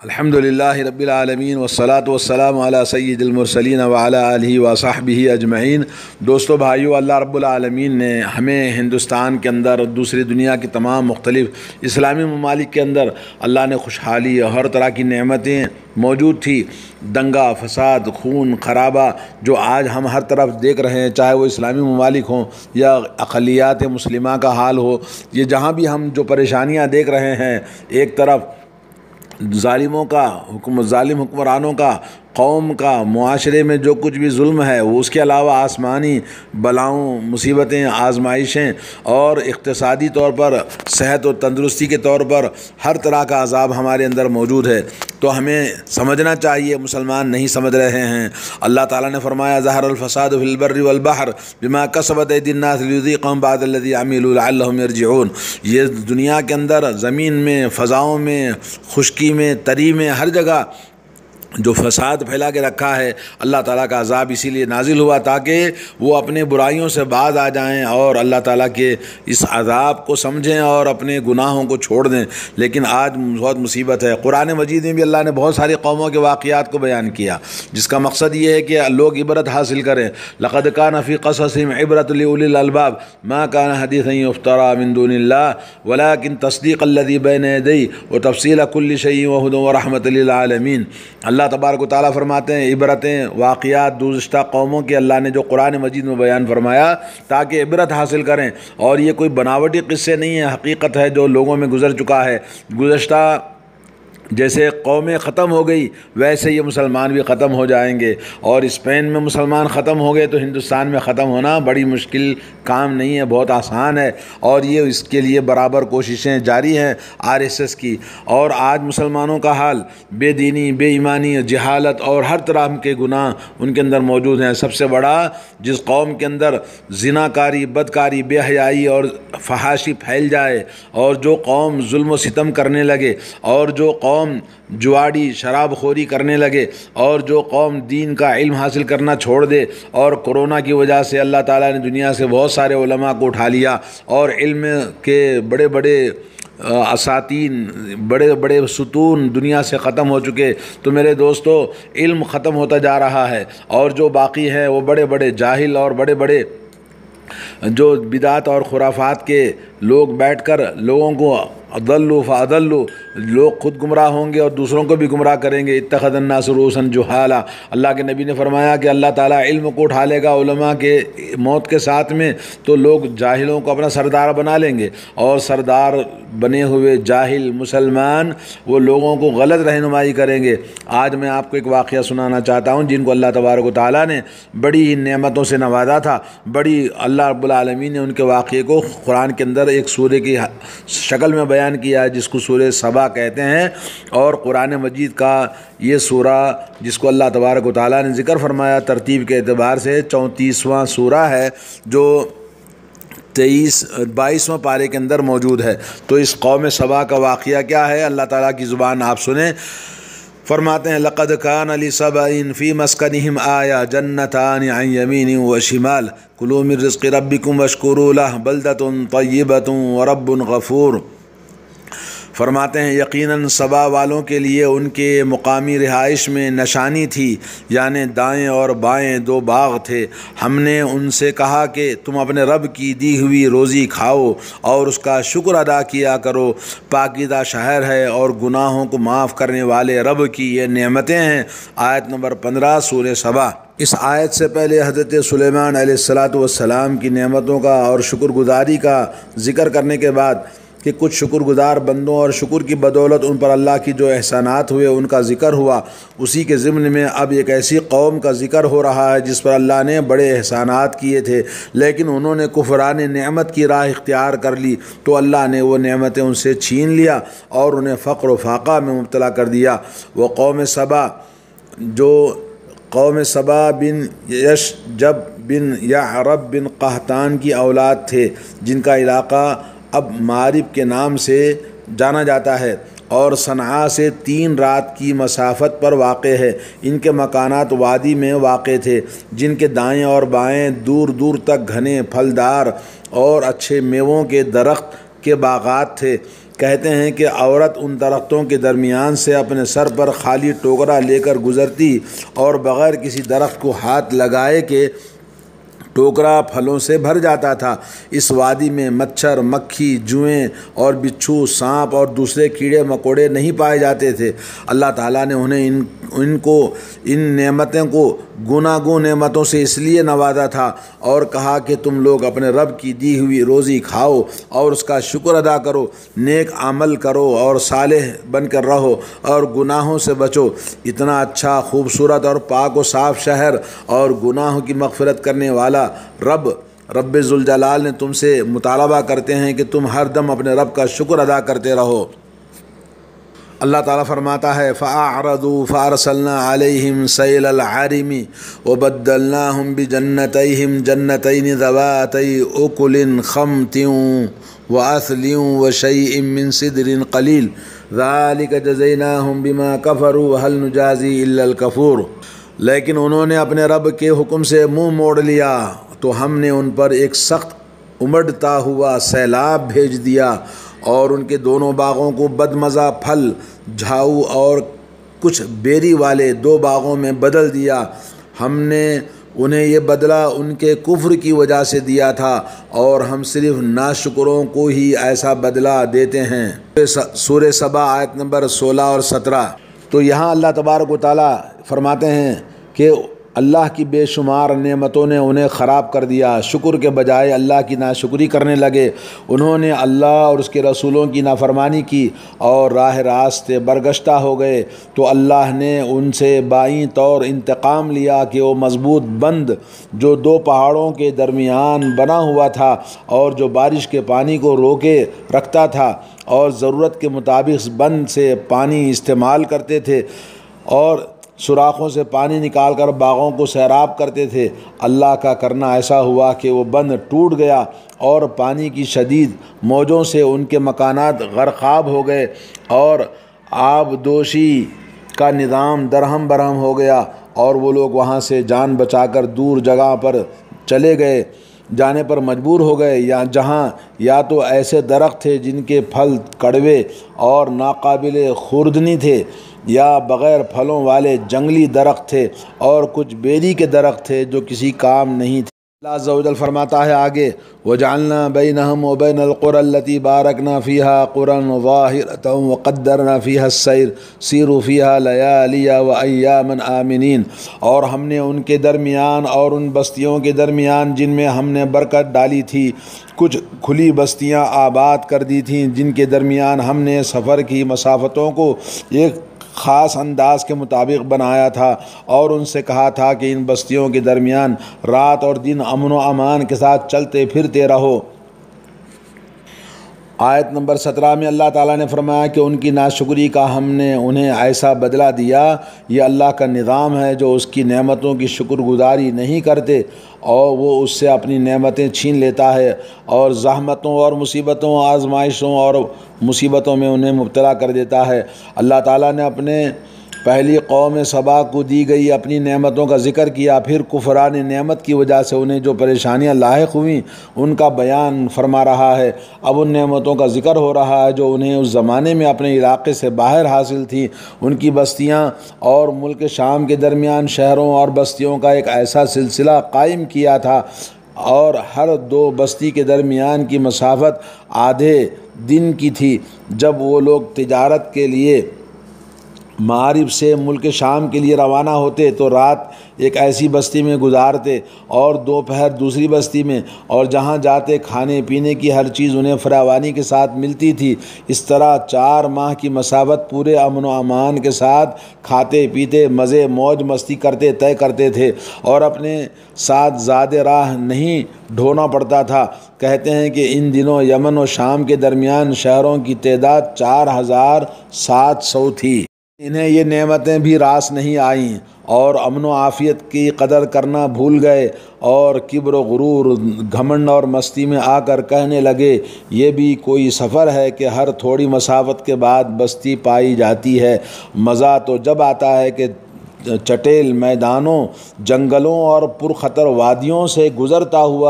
الحمدللہ رب العالمین والصلاة والسلام علی سید المرسلین وعلی آلہ وصحبہ اجمعین۔ دوستو بھائیو، اللہ رب العالمین نے ہمیں ہندوستان کے اندر اور دوسری دنیا کی تمام مختلف اسلامی ممالک کے اندر اللہ نے خوشحالی اور ہر طرح کی نعمتیں موجود تھی۔ دنگا، فساد، خون خرابہ جو آج ہم ہر طرف دیکھ رہے ہیں، چاہے وہ اسلامی ممالک ہوں یا اقلیات مسلمہ کا حال ہو، یہ جہاں بھی ہم جو پریشانیاں دیکھ رہے ہیں، ایک طرف ظالموں کا ظالم حکمرانوں کا، قوم کا، معاشرے میں جو کچھ بھی ظلم ہے وہ، اس کے علاوہ آسمانی بلاؤں، مصیبتیں، آزمائشیں اور اقتصادی طور پر، صحت و تندرستی کے طور پر ہر طرح کا عذاب ہمارے اندر موجود ہے۔ تو ہمیں سمجھنا چاہیے، مسلمان نہیں سمجھ رہے ہیں۔ اللہ تعالیٰ نے فرمایا ظہر الفساد فی البر والبحر بما کسبت ایدی الناس لیذیقہم بعض الذی عملوا لعلہم یرجعون۔ یہ دنیا کے اندر، زمین میں، فضاؤں میں، خشکی میں، تری میں، ہر جگہ جو فساد پھیلا کے رکھا ہے، اللہ تعالیٰ کا عذاب اسی لیے نازل ہوا تاکہ وہ اپنے برائیوں سے باز آ جائیں اور اللہ تعالیٰ کے اس عذاب کو سمجھیں اور اپنے گناہوں کو چھوڑ دیں۔ لیکن آج بہت مصیبت ہے۔ قرآن مجید میں بھی اللہ نے بہت ساری قوموں کے واقعات کو بیان کیا، جس کا مقصد یہ ہے کہ لوگ عبرت حاصل کریں۔ لقد کان فی قصصہم عبرۃ لأولی الالباب ما کان حدیثا یفتری من دون اللہ ولکن تصدیق الذی بین یدیہ وتفصیل کل شیء وہدی ورحمۃ للعالمین۔ اللہ تبارک و تعالیٰ فرماتے ہیں عبرتیں، واقعات گزشتہ قوموں کے اللہ نے جو قرآن مجید میں بیان فرمایا تاکہ عبرت حاصل کریں، اور یہ کوئی بناوٹی قصے نہیں ہیں، حقیقت ہے جو لوگوں میں گزر چکا ہے۔ گزشتہ جیسے قومیں ختم ہو گئی، ویسے یہ مسلمان بھی ختم ہو جائیں گے، اور اسپین میں مسلمان ختم ہو گئے تو ہندوستان میں ختم ہونا بڑی مشکل کام نہیں ہے، بہت آسان ہے، اور یہ اس کے لیے برابر کوششیں جاری ہیں RSS کی۔ اور آج مسلمانوں کا حال بے دینی، بے ایمانی، جہالت اور ہر طرح کے گناہ ان کے اندر موجود ہیں۔ سب سے بڑا، جس قوم کے اندر زناکاری، بدکاری، بے حیائی اور فحاشی پھیل جائے، اور جو قوم ظلم و ستم کرنے لگے، اور جو قوم جواڑی، شراب خوری کرنے لگے، اور جو قوم دین کا علم حاصل کرنا چھوڑ دے، اور کرونا کی وجہ سے اللہ تعالیٰ نے دنیا سے بہت سارے علماء کو اٹھا لیا، اور علم کے بڑے بڑے اساتین، بڑے بڑے ستون دنیا سے ختم ہو چکے۔ تو میرے دوستو، علم ختم ہوتا جا رہا ہے، اور جو باقی ہیں وہ بڑے بڑے جاہل اور بڑے بڑے جو بدعت اور خرافات کے لوگ بیٹھ کر لوگوں کو اضلوا فاضلوا، لوگ خود گمراہ ہوں گے اور دوسروں کو بھی گمراہ کریں گے۔ اتخذ الناس رؤوسا جہالا، اللہ کے نبی نے فرمایا کہ اللہ تعالیٰ علم کو اٹھا لے گا علماء کے موت کے ساتھ میں، تو لوگ جاہلوں کو اپنا سردار بنا لیں گے، اور سردار بنے ہوئے جاہل مسلمان وہ لوگوں کو غلط رہنمائی کریں گے۔ آج میں آپ کو ایک واقعہ سنانا چاہتا ہوں، جن کو اللہ تبارک و تعالیٰ نے بڑی ہی نعمتوں سے نوازا تھا، بڑی اللہ رب العالمین نے ان کے واقعے کو قرآن کے اندر ایک سورہ کی شکل میں بیان کیا ہے، جس کو سورہ سبا کہتے ہیں۔ اور قرآن مجید کا یہ سورہ، جس کو اللہ تبارک و تعالیٰ نے ذکر فرمایا ترتیب کے اعتبار سے، 34واں سورہ ہے، جو 22واں پارے کے اندر موجود ہے۔ تو اس قوم سبا کا واقعہ کیا ہے، اللہ تعالیٰ کی زبان آپ سنیں۔ فرماتے ہیں لقد کان لسبإ فی مسکنہم آیہ جنتان عن یمین و شمال کلوا من رزق ربکم واشکروا لہ بلدۃ طیبۃ ورب غفور۔ فرماتے ہیں یقیناً سبا والوں کے لیے ان کے مقامی رہائش میں نشانی تھی، یعنی دائیں اور بائیں دو باغ تھے۔ ہم نے ان سے کہا کہ تم اپنے رب کی دی ہوئی روزی کھاؤ اور اس کا شکر ادا کیا کرو، پاکیزہ شہر ہے اور گناہوں کو معاف کرنے والے رب کی یہ نعمتیں ہیں۔ آیت نمبر 15 سورہ سبا۔ اس آیت سے پہلے حضرت سلیمان علیہ السلام کی نعمتوں کا اور شکر گزاری کا ذکر کرنے کے بعد کہ کچھ شکر گزار بندوں اور شکر کی بدولت ان پر اللہ کی جو احسانات ہوئے ان کا ذکر ہوا، اسی کے ضمن میں اب ایک ایسی قوم کا ذکر ہو رہا ہے جس پر اللہ نے بڑے احسانات کیے تھے، لیکن انہوں نے کفران نعمت کی راہ اختیار کر لی، تو اللہ نے وہ نعمتیں ان سے چھین لیا اور انہیں فقر و فاقہ میں مبتلا کر دیا۔ وہ قوم سبا، جو قوم سبا بن یشجب بن یعرب بن قحطان کی اولاد تھے، جن کا علاقہ اب مارب کے نام سے جانا جاتا ہے اور صنعاء سے 3 رات کی مسافت پر واقع ہے۔ ان کے مکانات وادی میں واقع تھے، جن کے دائیں اور بائیں دور دور تک گھنے پھلدار اور اچھے میووں کے درخت کے باغات تھے۔ کہتے ہیں کہ عورت ان درختوں کے درمیان سے اپنے سر پر خالی ٹوکرا لے کر گزرتی اور بغیر کسی درخت کو ہاتھ لگائے کہ ٹوکرا پھلوں سے بھر جاتا تھا۔ اس وادی میں مچھر، مکھی، جوئیں اور بچھو، سانپ اور دوسرے کیڑے مکوڑے نہیں پائے جاتے تھے۔ اللہ تعالیٰ نے انہیں ان نعمتوں کو گناگون نعمتوں سے اس لیے نوازا تھا اور کہا کہ تم لوگ اپنے رب کی دی ہوئی روزی کھاؤ اور اس کا شکر ادا کرو، نیک عمل کرو اور صالح بن کر رہو اور گناہوں سے بچو۔ اتنا اچھا، خوبصورت اور پاک و صاف شہر اور گناہوں کی مغفرت کرنے والا رب ذوالجلال نے تم سے مطالبہ کرتے ہیں کہ تم ہر دم اپنے رب کا شکر ادا کرتے رہو۔ اللہ تعالیٰ فرماتا ہے فَأَعْرَضُوا فَأَرْسَلْنَا عَلَيْهِمْ سَيْلَ الْعَرِمِ وَبَدَّلْنَاهُمْ بِجَنَّتَيْهِمْ جَنَّتَيْنِ ذَوَاتَيْ أُكُلٍ خَمْطٍ وَأَثْلٍ وَشَيْءٍ مِّن سِدْرٍ قَلِيلٍ ذَلِكَ جَزَيْنَاهُمْ بِمَا كَفَرُوا وَهَلْ نُجَازِي إِلَّا الْكَفُورَ۔ لیکن انہوں نے اپنے رب کے حکم سے منہ موڑ لیا تو ہم نے ان پر ایک سخت امڑتا ہوا سیلاب بھیج دیا اور ان کے دونوں باغوں کو بدمزہ پھل، جھاؤ اور کچھ بیری والے 2 باغوں میں بدل دیا۔ ہم نے انہیں یہ بدلہ ان کے کفر کی وجہ سے دیا تھا اور ہم صرف ناشکروں کو ہی ایسا بدلہ دیتے ہیں۔ سورہ سبا آیت نمبر 16 اور 17۔ تو یہاں اللہ تبارک و تعالیٰ فرماتے ہیں کہ اللہ کی بے شمار نعمتوں نے انہیں خراب کر دیا، شکر کے بجائے اللہ کی ناشکری کرنے لگے۔ انہوں نے اللہ اور اس کے رسولوں کی نافرمانی کی اور راہ راست سے برگشتہ ہو گئے تو اللہ نے ان سے بائیں طور انتقام لیا کہ وہ مضبوط بند جو 2 پہاڑوں کے درمیان بنا ہوا تھا اور جو بارش کے پانی کو روکے رکھتا تھا اور ضرورت کے مطابق اس بند سے پانی استعمال کرتے تھے اور سوراخوں سے پانی نکال کر باغوں کو سیراب کرتے تھے، اللہ کا کرنا ایسا ہوا کہ وہ بند ٹوٹ گیا اور پانی کی شدید موجوں سے ان کے مکانات غرقاب ہو گئے اور آبدوشی کا نظام درہم برہم ہو گیا اور وہ لوگ وہاں سے جان بچا کر دور جگہ پر جانے پر مجبور ہو گئے، جہاں یا تو ایسے درخت تھے جن کے پھل کڑوے اور ناقابل خوردنی تھے یا بغیر پھلوں والے جنگلی درخت تھے اور کچھ بیری کے درخت تھے جو کسی کام نہیں تھے۔ اللہ عز و جل فرماتا ہے آگے وَجَعَلْنَا بَيْنَهُمْ وَبَيْنَ الْقُرَى الَّتِي بَارَكْنَا فِيهَا قُرًى ظَاهِرَةً وَقَدَّرْنَا فِيهَا السَّيْرَ سِيرُوا فِيهَا لَيَالِيَ وَأَيَّامًا آمِنِينَ۔ اور ہم نے ان کے درمیان اور ان بستیوں کے درمیان جن میں ہم نے برکت ڈالی تھی کچھ کھلی بستیاں آباد کر دی تھیں جن کے درمیان ہم نے سفر کی مسافتوں کو ایک خاص انداز کے مطابق بنایا تھا اور ان سے کہا تھا کہ ان بستیوں کے درمیان رات اور دن امن و امان کے ساتھ چلتے پھرتے رہو۔ آیت نمبر 17 میں اللہ تعالیٰ نے فرمایا کہ ان کی ناشکری کا ہم نے انہیں ایسا بدلہ دیا، یہ اللہ کا نظام ہے جو اس کی نعمتوں کی شکر گزاری نہیں کرتے اور وہ اس سے اپنی نعمتیں چھین لیتا ہے اور زحمتوں اور مصیبتوں، آزمائشوں اور مصیبتوں میں انہیں مبتلا کر دیتا ہے۔ اللہ تعالیٰ نے اپنے پہلی قوم سبا کو دی گئی اپنی نعمتوں کا ذکر کیا، پھر کفران نعمت کی وجہ سے انہیں جو پریشانیاں لاحق ہوئیں ان کا بیان فرما رہا ہے۔ اب ان نعمتوں کا ذکر ہو رہا ہے جو انہیں اس زمانے میں اپنے علاقے سے باہر حاصل تھیں۔ ان کی بستیاں اور ملک شام کے درمیان شہروں اور بستیوں کا ایک ایسا سلسلہ قائم کیا تھا اور ہر 2 بستی کے درمیان کی مسافت آدھے دن کی تھی۔ جب وہ لوگ تجارت کے لیے مغرب سے ملک شام کے لیے روانہ ہوتے تو رات ایک ایسی بستی میں گزارتے اور دوپہر دوسری بستی میں، اور جہاں جاتے کھانے پینے کی ہر چیز انہیں فراوانی کے ساتھ ملتی تھی۔ اس طرح 4 ماہ کی مسافت پورے امن و امان کے ساتھ کھاتے پیتے مزے موج مستی کرتے طے کرتے تھے اور اپنے ساتھ زیادہ راہ نہیں ڈھونا پڑتا تھا۔ کہتے ہیں کہ ان دنوں یمن و شام کے درمیان شہروں کی تعداد 4700 تھی۔ انہیں یہ نعمتیں بھی راس نہیں آئیں اور امن و عافیت کی قدر کرنا بھول گئے اور کبر و غرور، گھمنڈ اور مستی میں آ کر کہنے لگے یہ بھی کوئی سفر ہے کہ ہر تھوڑی مسافت کے بعد بستی پائی جاتی ہے۔ مزہ تو جب آتا ہے کہ چٹیل میدانوں، جنگلوں اور پرخطر وادیوں سے گزرتا ہوا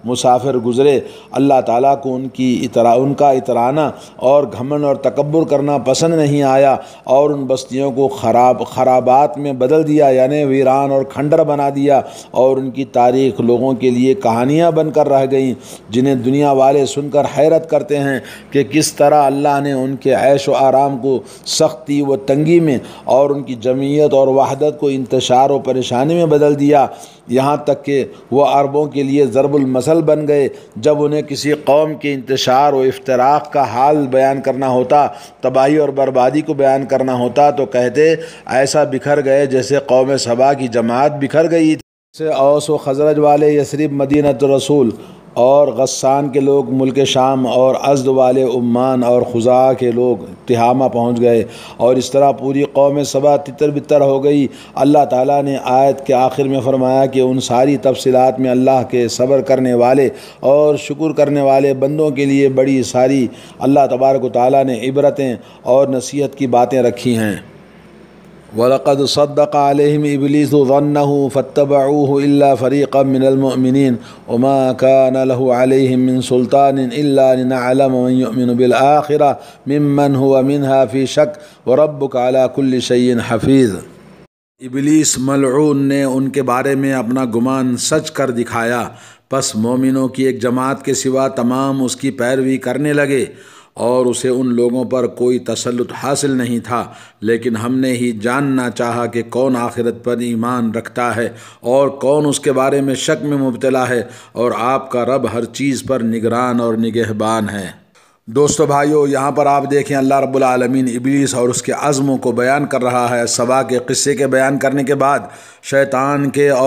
مسافر گزرے، اللہ تعالیٰ کو ان کا اترانا اور گھمنڈ اور تکبر کرنا پسند نہیں آیا، اور ان بستیوں کو خرابات میں بدل دیا، یعنی ویران اور کھنڈر بنا دیا، اور ان کی تاریخ لوگوں کے لیے کہانیاں بن کر رہ گئیں جنہیں دنیا والے سن کر حیرت کرتے ہیں کہ کس طرح اللہ نے ان کے عیش و آرام کو سختی و تنگی میں اور ان کی جمعیت اور وحدت کو انتشار و پریشانی میں بدل دیا، یہاں تک کہ وہ عربوں کے لیے ضرب المثل بن گئے۔ جب انہیں کسی قوم کے انتشار و افتراق کا حال بیان کرنا ہوتا، تباہی اور بربادی کو بیان کرنا ہوتا، تو کہتے ایسا بکھر گئے جیسے قوم سبا کی جماعت بکھر گئی تھی۔ جیسے اوس و خزرج والے یثرب مدینۃ الرسول اور غسان کے لوگ ملک شام اور ازد والے عمان اور خزاعہ کے لوگ تہامہ پہنچ گئے، اور اس طرح پوری قوم سبا تتر بتر ہو گئی۔ اللہ تعالیٰ نے آیت کے آخر میں فرمایا کہ ان ساری تفصیلات میں اللہ کے صبر کرنے والے اور شکر کرنے والے بندوں کے لیے بڑی ساری اللہ تبارک و تعالیٰ نے عبرتیں اور نصیحت کی باتیں رکھی ہیں۔ وَلَقَدْ صَدَّقَ عَلَيْهِمْ إِبْلِيسُ ظَنَّهُ فَاتَّبَعُوهُ إِلَّا فَرِيقًا مِّنَ الْمُؤْمِنِينَ وَمَا كَانَ لَهُ عَلَيْهِمْ مِّن سُلْطَانٍ إِلَّا لِنَعْلَمَ مَن يُؤْمِنُ بِالْآخِرَةِ مِمَّنْ هُوَ مِنْهَا فِي شَكٍّ وَرَبُّكَ عَلَى كُلِّ شَيْءٍ حَفِيظٌ۔ ابلیس ملعون نے ان کے بارے میں اپنا گمان سچ کر دکھایا، پس مومنوں کی ایک جماعت کے سوا تمام اس کی پیروی کرنے لگے، اور اسے ان لوگوں پر کوئی تسلط حاصل نہیں تھا، لیکن ہم نے ہی جاننا چاہا کہ کون آخرت پر ایمان رکھتا ہے اور کون اس کے بارے میں شک میں مبتلا ہے، اور آپ کا رب ہر چیز پر نگران اور نگہبان ہے۔ دوستو بھائیو، یہاں پر آپ دیکھیں اللہ رب العالمین ابلیس اور اس کے عزموں کو بیان کر رہا ہے۔ سبا کے قصے کے بیان کرنے کے بعد شیطان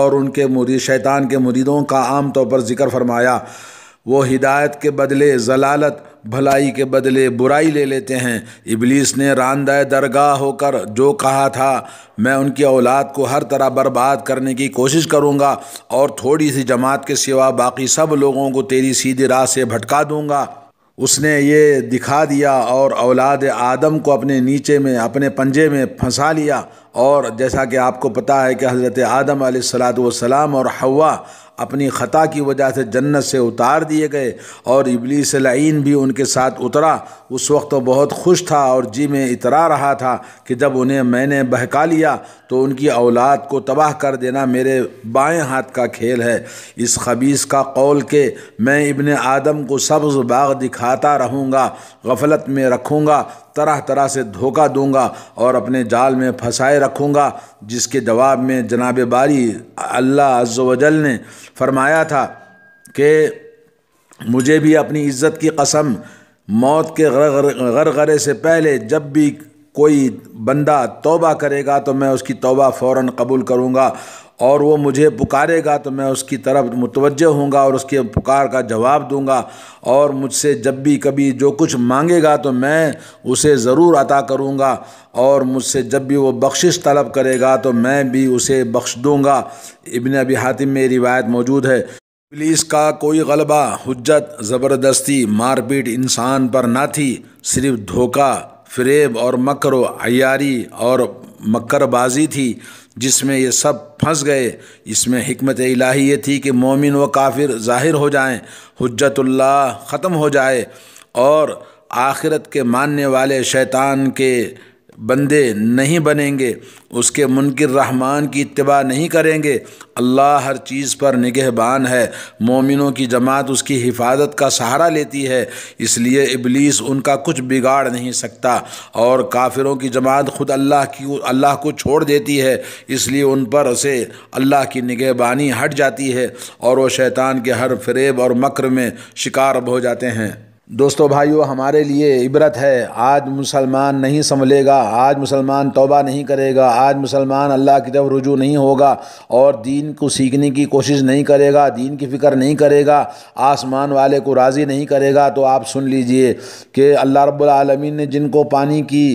کے مریدوں کا عام طور پر ذکر فرمایا۔ وہ ہدایت کے بدلے ضلالت، بھلائی کے بدلے برائی لے لیتے ہیں۔ ابلیس نے راندہ درگاہ ہو کر جو کہا تھا، میں ان کی اولاد کو ہر طرح برباد کرنے کی کوشش کروں گا اور تھوڑی سی جماعت کے سوا باقی سب لوگوں کو تیری سیدھی راہ سے بھٹکا دوں گا، اس نے یہ دکھا دیا اور اولاد آدم کو اپنے پنجے میں پھنسا لیا۔ اور جیسا کہ آپ کو پتہ ہے کہ حضرت آدم علیہ السلام اور حوا اپنی خطا کی وجہ سے جنت سے اتار دیے گئے، اور ابلیس لعین بھی ان کے ساتھ اترا۔ اس وقت وہ بہت خوش تھا اور جی میں اترا رہا تھا کہ جب انہیں میں نے بہکا لیا تو ان کی اولاد کو تباہ کر دینا میرے بائیں ہاتھ کا کھیل ہے۔ اس خبیث کا قول کہ میں ابن آدم کو سبز باغ دکھاتا رہوں گا، غفلت میں رکھوں گا، طرح طرح سے دھوکہ دوں گا اور اپنے جال میں پھنسائے رکھوں گا، جس کے جواب میں جناب باری اللہ عز و جل نے فرمایا تھا کہ مجھے بھی اپنی عزت کی قسم، موت کے غرغرے سے پہلے جب بھی کوئی بندہ توبہ کرے گا تو میں اس کی توبہ فوراً قبول کروں گا، اور وہ مجھے پکارے گا تو میں اس کی طرف متوجہ ہوں گا اور اس کے پکار کا جواب دوں گا، اور مجھ سے جب بھی کبھی جو کچھ مانگے گا تو میں اسے ضرور عطا کروں گا، اور مجھ سے جب بھی وہ بخشش طلب کرے گا تو میں بھی اسے بخش دوں گا۔ ابن ابی حاتم میں روایت موجود ہے۔ ابلیس کا کوئی غلبہ، حجت، زبردستی، مار پیٹ انسان پر نہ تھی، صرف دھوکہ، فریب اور مکر و عیاری اور مکر بازی تھی جس میں یہ سب پھنس گئے۔ اس میں حکمت الہی یہ تھی کہ مومن و کافر ظاہر ہو جائیں، حجت اللہ ختم ہو جائے، اور آخرت کے ماننے والے شیطان کے بندے نہیں بنیں گے، اس کے منکر رحمان کی اتباع نہیں کریں گے۔ اللہ ہر چیز پر نگہبان ہے، مومنوں کی جماعت اس کی حفاظت کا سہارا لیتی ہے، اس لیے ابلیس ان کا کچھ بگاڑ نہیں سکتا، اور کافروں کی جماعت خود اللہ کو چھوڑ دیتی ہے، اس لیے ان پر سے اللہ کی نگہبانی ہٹ جاتی ہے اور وہ شیطان کے ہر فریب اور مکر میں شکار ہو جاتے ہیں۔ دوستو بھائیو، ہمارے لیے عبرت ہے۔ آج مسلمان نہیں سنبھلے گا، آج مسلمان توبہ نہیں کرے گا، آج مسلمان اللہ کی طرف رجوع نہیں ہوگا اور دین کو سیکھنے کی کوشش نہیں کرے گا، دین کی فکر نہیں کرے گا، آسمان والے کو راضی نہیں کرے گا، تو آپ سن لیجئے کہ اللہ رب العالمین نے جن کو پانی کی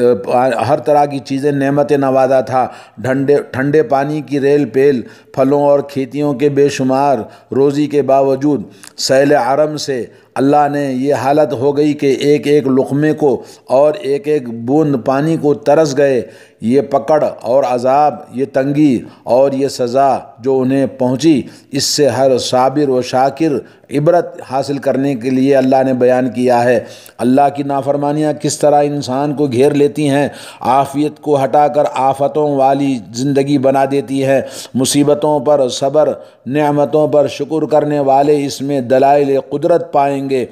ہر طرح کی چیزیں نعمتیں نوازا تھا، ٹھنڈے پانی کی ریل پیل، پھلوں اور کھیتیوں کے بے شمار روزی کے باوجود سیل عرم سے اللہ نے یہ حالت ہو گئی کہ ایک ایک لقمے کو اور ایک ایک بوند پانی کو ترس گئے یہ پکڑ اور عذاب، یہ تنگی اور یہ سزا جو انہیں پہنچی، اس سے ہر صابر و شاکر عبرت حاصل کرنے کے لیے اللہ نے بیان کیا ہے۔ اللہ کی نافرمانیاں کس طرح انسان کو گھیر لیتی ہیں، عافیت کو ہٹا کر آفتوں والی زندگی بنا دیتی ہیں۔ مصیبتوں پر صبر، نعمتوں پر شکر کرنے والے اس میں دلائل قدرت پائیں گے۔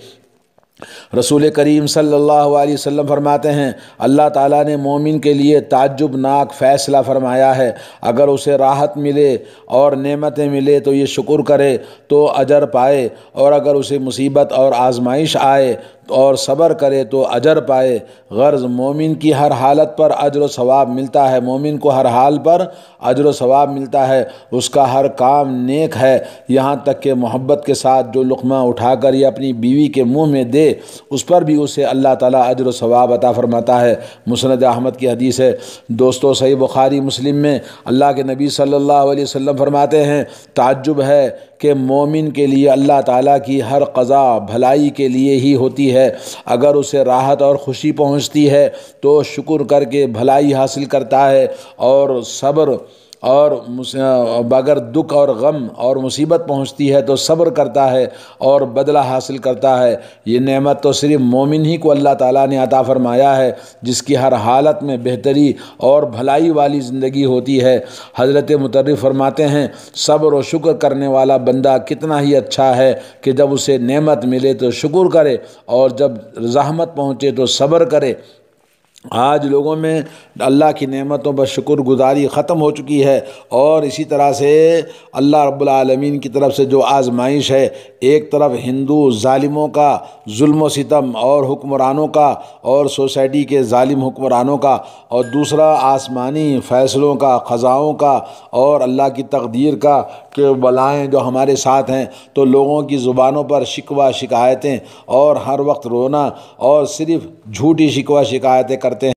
رسول کریم صلی اللہ علیہ وسلم فرماتے ہیں، اللہ تعالیٰ نے مومن کے لیے تعجب ناک فیصلہ فرمایا ہے۔ اگر اسے راحت ملے اور نعمتیں ملے تو یہ شکر کرے تو اجر پائے، اور اگر اسے مصیبت اور آزمائش آئے اور صبر کرے تو اجر پائے۔ غرض مومن کی ہر حالت پر اجر و ثواب ملتا ہے، مومن کو ہر حال پر اجر و ثواب ملتا ہے، اس کا ہر کام نیک ہے، یہاں تک کہ محبت کے ساتھ جو لقمہ اٹھا کر یہ اپنی بیوی کے منہ میں دے اس پر بھی اسے اللہ تعالیٰ اجر و ثواب عطا فرماتا ہے۔ مسند احمد کی حدیث ہے۔ دوستو صحیح بخاری مسلم میں اللہ کے نبی صلی اللہ علیہ وسلم فرماتے ہیں، تعجب ہے کہ مومن کے لیے اللہ تعالیٰ کی ہر قضا بھلائی کے لیے ہی ہوتی ہے۔ اگر اسے راحت اور خوشی پہنچتی ہے تو شکر کر کے بھلائی حاصل کرتا ہے، اور صبر اور اگر دکھ اور غم اور مصیبت پہنچتی ہے تو صبر کرتا ہے اور بدلہ حاصل کرتا ہے۔ یہ نعمت تو صرف مومن ہی کو اللہ تعالیٰ نے عطا فرمایا ہے، جس کی ہر حالت میں بہتری اور بھلائی والی زندگی ہوتی ہے۔ حضرت مطرف فرماتے ہیں، صبر و شکر کرنے والا بندہ کتنا ہی اچھا ہے کہ جب اسے نعمت ملے تو شکر کرے اور جب زحمت پہنچے تو صبر کرے۔ آج لوگوں میں اللہ کی نعمتوں پر شکر گزاری ختم ہو چکی ہے، اور اسی طرح سے اللہ رب العالمین کی طرف سے جو آزمائش ہے، ایک طرف ہندو ظالموں کا ظلم و ستم اور حکمرانوں کا اور سوسائٹی کے ظالم حکمرانوں کا، اور دوسرا آسمانی فیصلوں کا، قضاؤں کا اور اللہ کی تقدیر کا کہ بلائیں جو ہمارے ساتھ ہیں، تو لوگوں کی زبانوں پر شکوہ شکایتیں اور ہر وقت رونا اور صرف جھوٹی شکوہ شکایتیں کرتے ہیں۔